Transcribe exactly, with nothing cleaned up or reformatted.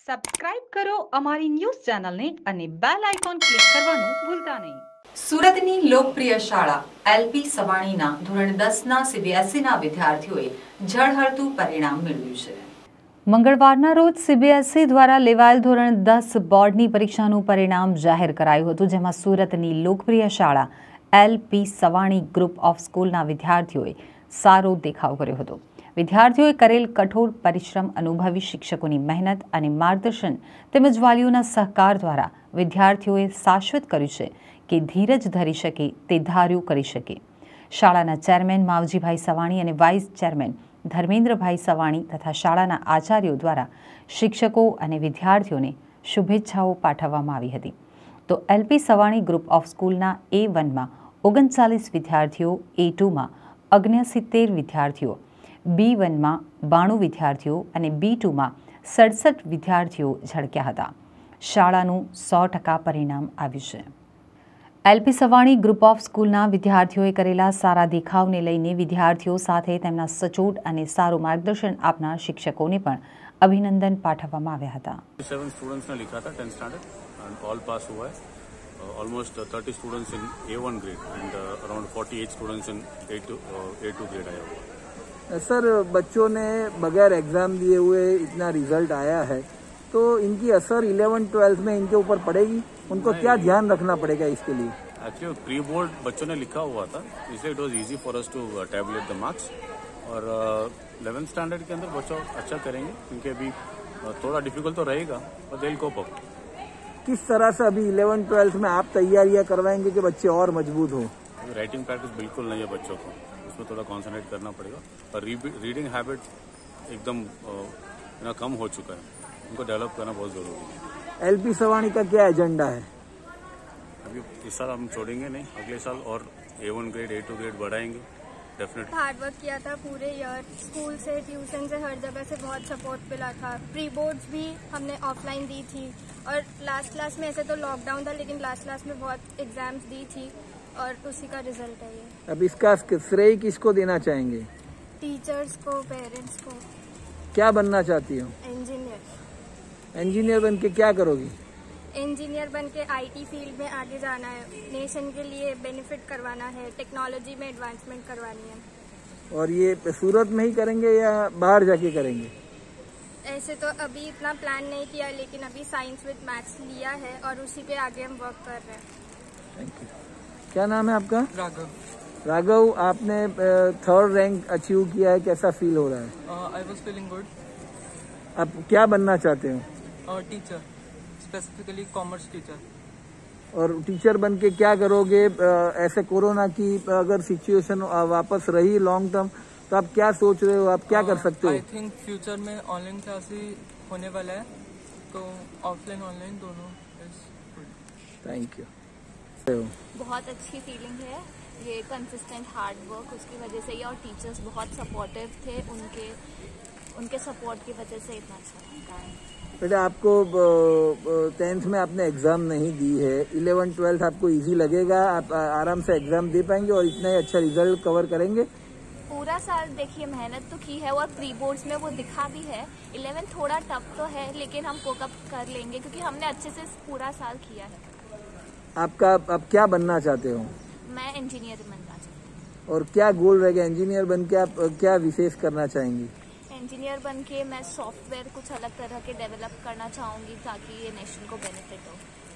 Subscribe કરો અમારી news ચેનલને અને બેલ આઇકોન ક્લિક કરવાનું ભૂલતા નહીં. સુરતની લોકપ્રિય શાળા એલપી સવાણીના ધોરણ દસના સીબીએસઈના વિદ્યાર્થીઓએ ઝળહળતું પરિણામ મેળવ્યું છે. મંગળવારના રોજ સીબીએસઈ દ્વારા લેવાયેલ ધોરણ દસ બોર્ડની પરીક્ષાનું પરિણામ જાહેર કરાયું હતું, જેમાં સુરતની લોકપ્રિય શાળા એલપી સવાણી ગ્રુપ ઓફ સ્કૂલના વિદ્યાર્થીઓએ સારો દેખાવ કર્યો હતો. વિદ્યાર્થીઓએ કરેલ કઠોર પરિશ્રમ, અનુભવી શિક્ષકોની મહેનત અને માર્ગદર્શન તેમજ વાલીઓના સહકાર દ્વારા વિદ્યાર્થીઓએ શાશ્વત કર્યું છે કે ધીરજ ધરી શકે તે ધાર્યું કરી શકે. શાળાના ચેરમેન માવજીભાઈ સવાણી અને વાઇસ ચેરમેન ધર્મેન્દ્રભાઈ સવાણી તથા શાળાના આચાર્યો દ્વારા શિક્ષકો અને વિદ્યાર્થીઓને શુભેચ્છાઓ પાઠવવામાં આવી હતી. તો એલપી સવાણી ગ્રુપ ઓફ સ્કૂલના એ વનમાં ઓગણચાલીસ વિદ્યાર્થીઓ, એ ટુમાં ઓગણસિત્તેર વિદ્યાર્થીઓ, બી વનમાં બાણું વિદ્યાર્થીઓ અને બી ટુમાં સડસઠ વિદ્યાર્થીઓ ઝળક્યા હતા. શાળાનું સો ટકા પરિણામ આવ્યું છે. એલપી સવાણી ગ્રુપ ઓફ સ્કૂલના વિદ્યાર્થીઓએ કરેલા સારા દેખાવને લઈને વિદ્યાર્થીઓ સાથે તેમના સચોટ અને સારું માર્ગદર્શન આપનાર શિક્ષકોને પણ અભિનંદન પાઠવવામાં આવ્યા હતા. सेवन स्टूडेंट्स ने लिखा था tenth standard and all pass हुआ है. Almost thirty students in A one grade and around forty eight students in A two A two grade आया हुआ है. सर, बच्चों ने बगैर एग्जाम दिए हुए इतना रिजल्ट आया है, तो इनकी असर इलेवन ट्वेल्थ में इनके ऊपर पड़ेगी? उनको क्या ध्यान रखना पड़ेगा इसके लिए? एक्चुअली प्री बोर्ड बच्चों ने लिखा हुआ था, इसलिए it was easy for us to tablet the marks. और इलेवेंथ स्टैंडर्ड के अंदर बच्चों अच्छा करेंगे, क्योंकि अभी थोड़ा डिफिकल्ट तो रहेगा, पर दे विल कोप अप. किस तरह से अभी इलेवन ट्वेल्थ में आप तैयारियां करवाएंगे कि बच्चे और मजबूत हो? राइटिंग प्रैक्टिस बिल्कुल नहीं है बच्चों को, उसमें थोड़ा कॉन्सेंट्रेट करना पड़ेगा. और रीडिंग हैबिट एकदम ना कम हो चुका है, उनको डेवलप करना बहुत जरूरी है. एलपी सवाणी का क्या एजेंडा है? अभी इस साल हम छोड़ेंगे नहीं, अगले साल और A one grade A two grade बढ़ाएंगे डेफिनेटली. हार्ड वर्क किया था पूरे ईयर, स्कूल से, ट्यूशन से, हर जगह से बहुत सपोर्ट मिला था. प्री बोर्ड्स भी हमने ऑफलाइन दी थी और लास्ट क्लास में ऐसे तो लॉकडाउन था, लेकिन लास्ट क्लास में बहुत एग्जाम्स दी थी और उसी का रिजल्ट है ये. अब इसका श्रेय किसको देना चाहेंगे? टीचर्स को, पेरेंट्स को. क्या बनना चाहती हो? इंजीनियर. इंजीनियर बन के क्या करोगी? इंजीनियर बन के आईटी फील्ड में आगे जाना है, नेशन के लिए बेनिफिट करवाना है, टेक्नोलॉजी में एडवांसमेंट करवानी है. और ये सूरत में ही करेंगे या बाहर जाके करेंगे? ऐसे तो अभी इतना प्लान नहीं किया, लेकिन अभी साइंस विद मैथ्स लिया है और उसी पे आगे हम वर्क कर रहे हैं. Thank you. क्या नाम है आपका? राघव. राघव, आपने थर्ड रैंक अचीव किया है, कैसा फील हो रहा है? I was feeling good. आप क्या बनना चाहते हो? Teacher, specifically commerce teacher. और टीचर बन के क्या करोगे? ऐसे कोरोना की अगर सिचुएशन वापस रही लॉन्ग टर्म, तो आप क्या सोच रहे हो? आप क्या कर सकते हो? आई थिंक फ्यूचर में ऑनलाइन क्लासेस होने वाला है, तो ऑफलाइन ऑनलाइन दोनों इज गुड. Thank you. बहुत अच्छी फीलिंग है ये. कंसिस्टेंट हार्ड वर्क उसकी वजह से ही, और टीचर्स बहुत सपोर्टिव थे, उनके उनके सपोर्ट की वजह से इतना अच्छा है. बेटा, आपको टेंथ में आपने एग्जाम नहीं दी है, इलेवन ट्वेल्थ आपको इजी लगेगा? आप आराम से एग्जाम दे पाएंगे और इतना ही अच्छा रिजल्ट कवर करेंगे? पूरा साल देखिए मेहनत तो की है और प्री बोर्ड्स में वो दिखा भी है. इलेवन थोड़ा टफ तो है, लेकिन हम कोकअप कर लेंगे क्योंकि हमने अच्छे से पूरा साल किया है. आपका आप क्या बनना चाहते हो? मैं इंजीनियर बनना चाहती हूँ. और क्या गोल रहेगा? इंजीनियर बन के आप क्या विशेष करना चाहेंगी? इंजीनियर बन के मैं सॉफ्टवेयर कुछ अलग तरह के डेवलप करना चाहूँगी ताकि ये नेशन को बेनिफिट हो.